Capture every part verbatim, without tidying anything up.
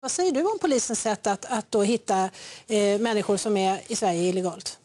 Vad säger du om polisens sätt att, att då hitta eh, människor som är i Sverige illegalt?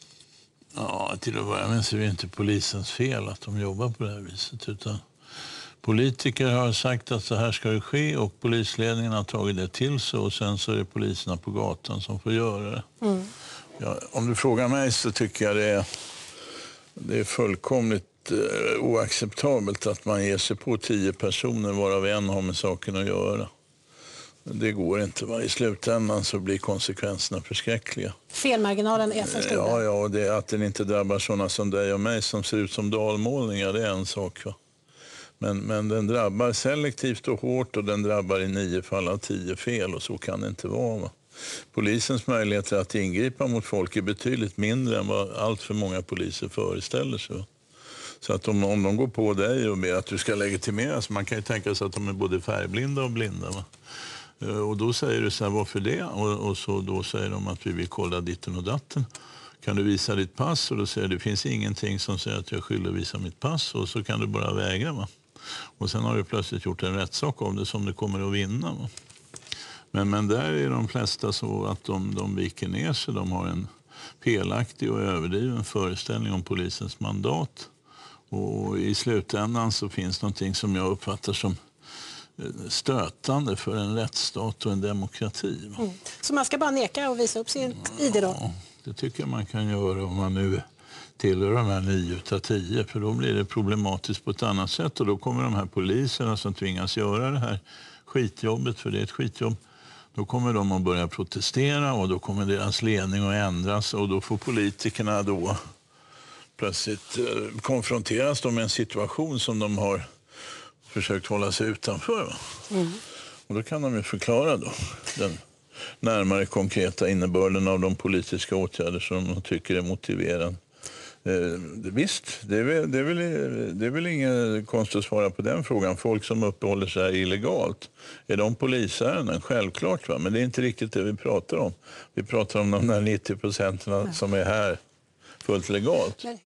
Ja, till att börja med så är det inte polisens fel att de jobbar på det här viset, utan politiker har sagt att så här ska det ske och polisledningen har tagit det till sig och sen så är det poliserna på gatan som får göra det. Mm. Ja, om du frågar mig så tycker jag det är, det är fullkomligt eh, oacceptabelt att man ger sig på tio personer varav en har med saken att göra. Det går inte. Va? I slutändan så blir konsekvenserna förskräckliga. Felmarginalen är för stor. Ja, ja, och det, att den inte drabbar sådana som dig och mig som ser ut som dalmålningar, det är en sak. Va? Men, men den drabbar selektivt och hårt och den drabbar i nio fall av tio fel och så kan det inte vara. Va? Polisens möjligheter att ingripa mot folk är betydligt mindre än vad allt för många poliser föreställer sig. Va? Så att om, om de går på dig och ber att du ska legitimeras, man kan ju tänka sig att de är både färgblinda och blinda. Va? Och då säger du så här, varför det? Och, och så då säger de att vi vill kolla ditten och datten. Kan du visa ditt pass? Och då säger du, det finns ingenting som säger att jag skyldig att visa mitt pass. Och så kan du bara vägra. Va? Och sen har du plötsligt gjort en rättssak om det som du kommer att vinna. Va? Men, men där är de flesta så att de, de viker ner sig. De har en felaktig och överdriven föreställning om polisens mandat. Och i slutändan så finns någonting som jag uppfattar som stötande för en rättsstat och en demokrati. Mm. Så man ska bara neka och visa upp sin I D då? Ja, det tycker jag man kan göra om man nu tillhör de här nio utav tio, för då blir det problematiskt på ett annat sätt och då kommer de här poliserna som tvingas göra det här skitjobbet, för det är ett skitjobb, då kommer de att börja protestera och då kommer deras ledning att ändras och då får politikerna då plötsligt eh, konfronteras de med en situation som de har försökt hålla sig utanför. Va? Mm. Och då kan de ju förklara då den närmare konkreta innebörden av de politiska åtgärder som de tycker är motiverade. Eh, visst, det är, väl, det, är väl, det är väl ingen konst att svara på den frågan. Folk som uppehåller sig här illegalt, är de polisärenden? Självklart, va? Men det är inte riktigt det vi pratar om. Vi pratar om de där nittio procenten som är här fullt legalt.